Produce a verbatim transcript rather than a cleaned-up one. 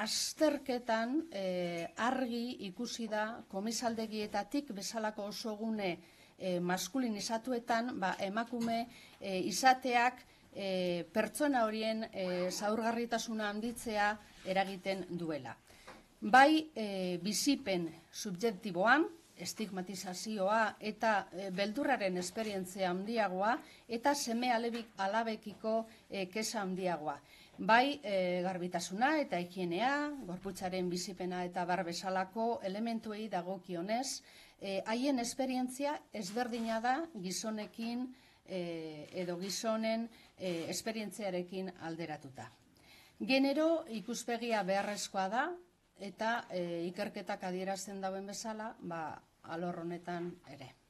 azterketan argi ikusi da komisaldegietatik bezalako oso gune maskulinizatuetan emakume izateak pertsona horien zaurgarritasuna handitzea eragiten duela. Bai bizipen subjektiboan, estigmatizazioa eta beldurraren esperientzia handiagoa eta seme alabekiko kexa handiagoa. Bai garbitasuna eta higienea, gorputzaren bizipena eta bar bezalako elementuei dagokionez, haien esperientzia ezberdina da gizonekin edo gizonen esperientziarekin alderatuta. Genero ikuspegia beharrezkoa da eta ikerketak adierazten dauen bezala alor honetan ere.